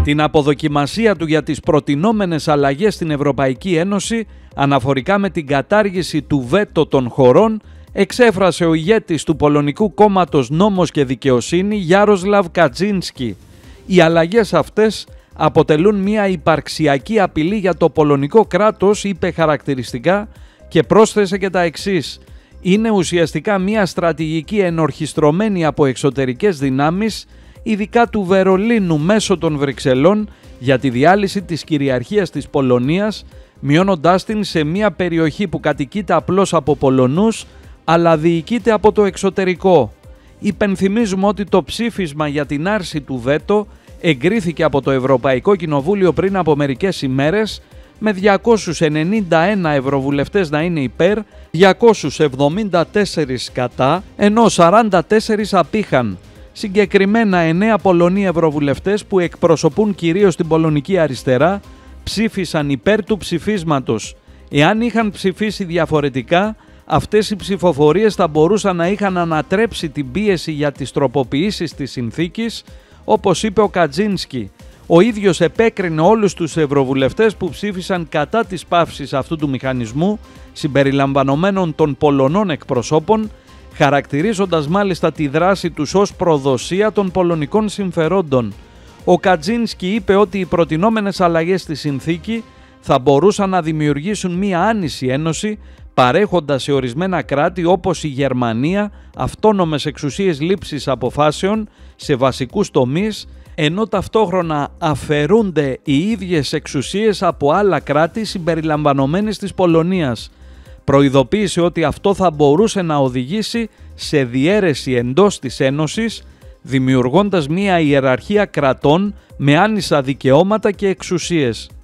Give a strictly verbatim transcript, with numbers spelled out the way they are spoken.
την αποδοκιμασία του για τις προτινόμενες αλλαγές στην Ευρωπαϊκή Ένωση αναφορικά με την κατάργηση του βέτο των χωρών, εξέφρασε ο ηγέτης του Πολωνικού κόμματος Νόμος και Δικαιοσύνη, Γιάροσλαβ Κατζίνσκι. Οι αλλαγές αυτές αποτελούν μια υπαρξιακή απειλή για το πολωνικό κράτος, είπε χαρακτηριστικά, και πρόσθεσε και τα εξής: είναι ουσιαστικά μια στρατηγική ενορχιστρωμένη από εξωτερικές δυνάμεις, ειδικά του Βερολίνου μέσω των Βρυξελών, για τη διάλυση της κυριαρχίας της Πολωνίας, μειώνοντάς την σε μια περιοχή που κατοικείται απλώς από Πολωνούς, αλλά διοικείται από το εξωτερικό. Υπενθυμίζουμε ότι το ψήφισμα για την άρση του βέτο εγκρίθηκε από το Ευρωπαϊκό Κοινοβούλιο πριν από μερικές ημέρες, με διακόσιους ενενήντα ένα ευρωβουλευτές να είναι υπέρ, διακόσιους εβδομήντα τέσσερα κατά, ενώ σαράντα τέσσερα απήχαν. Συγκεκριμένα εννέα Πολωνοί ευρωβουλευτές που εκπροσωπούν κυρίως την πολωνική αριστερά ψήφισαν υπέρ του ψηφίσματος. Εάν είχαν ψηφίσει διαφορετικά, αυτές οι ψηφοφορίες θα μπορούσαν να είχαν ανατρέψει την πίεση για τις τροποποιήσεις της συνθήκης, όπως είπε ο Κατζίνσκι. Ο ίδιος επέκρινε όλους τους ευρωβουλευτές που ψήφισαν κατά της πάυσης αυτού του μηχανισμού, συμπεριλαμβανομένων των Πολωνών εκπροσώπων, χαρακτηρίζοντας μάλιστα τη δράση τους ως προδοσία των πολωνικών συμφερόντων. Ο Κατζίνσκι είπε ότι οι προτινόμενες αλλαγές στη συνθήκη θα μπορούσαν να δημιουργήσουν μία άνηση ένωση, παρέχοντας σε ορισμένα κράτη όπως η Γερμανία αυτόνομες εξουσίες λήψης αποφάσεων σε βασικούς τομείς, ενώ ταυτόχρονα αφαιρούνται οι ίδιες εξουσίες από άλλα κράτη συμπεριλαμβανομένης της Πολωνίας. Προειδοποίησε ότι αυτό θα μπορούσε να οδηγήσει σε διαίρεση εντός της Ένωσης, δημιουργώντας μία ιεραρχία κρατών με άνισα δικαιώματα και εξουσίες.